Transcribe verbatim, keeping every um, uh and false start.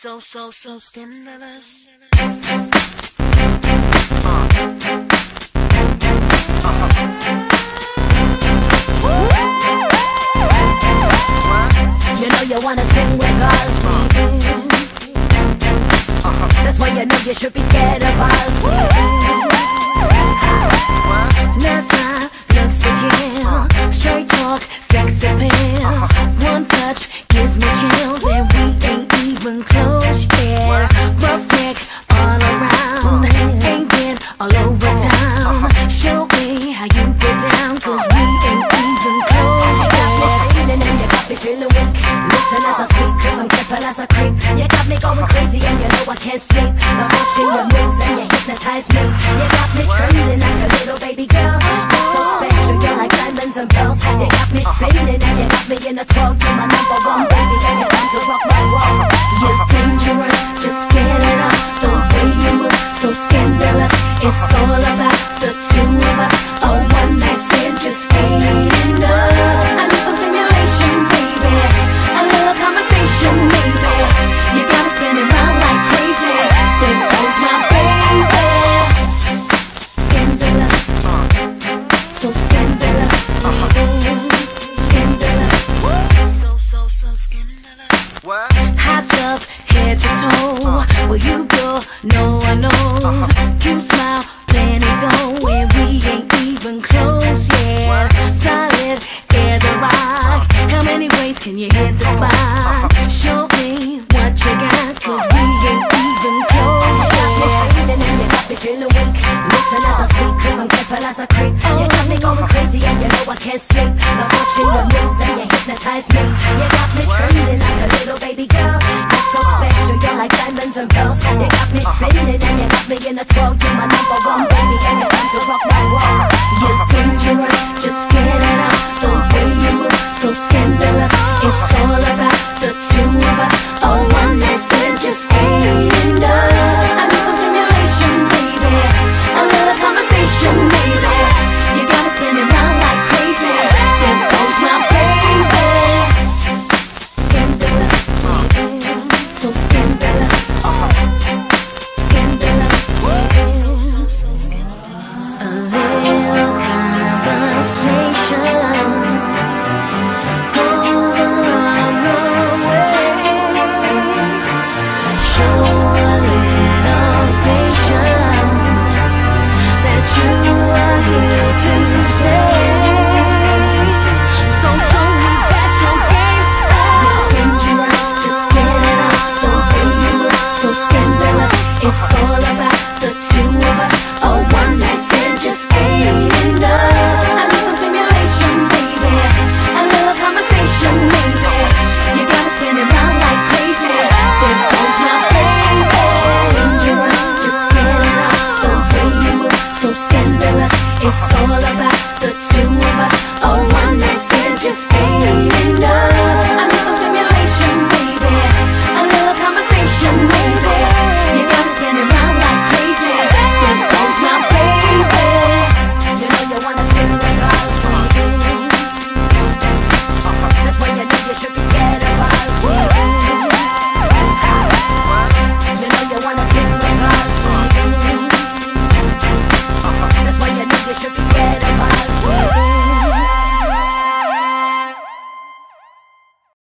So, so, so scandalous. You know you wanna sing with us. That's why you know you should be scared of us. Let's try looks again. Straight talk, sex appeal. One touch gives me chills, and we ain't even close yet. Rough neck all around, ain't been all over town. Show me how you get down, cause we ain't even close yet. And you got me feeling weak. Listen as I speak, cause I'm careful as I creep. You got me going crazy and you know I can't sleep. Now watching your moves and you hypnotize me. You got me trembling like a little baby girl. You're so special, you're like diamonds and pearls. You got me spinning and you got me in a twirl. You're my number one baby and you're bound to rock my world. You're dangerous, just get it up. The way you move, so scandalous. It's all about the two of us. A one night stand just ain't enough. I need some stimulation, baby. A little conversation, maybe. You got me spinning round like crazy. There goes my baby. Scandalous, so scandalous, scandalous, So, so, so scandalous. What? hot stuff, head to toe. Where you go, no one knows. You smile, plenty dough, and we ain't even close yet. Solid as a rock. How many ways can you hit the spot? Show me what you got, cause we ain't even close yet. And you got me feeling weak. Listen as I speak, cause I'm careful as I creep. You got me going crazy and you know I can't sleep. Now watching your moves and you hypnotize me. You got me trembling like a little baby girl. You're so special, you're like diamonds and pearls. You got me spinning and you got me in a twirl. You're my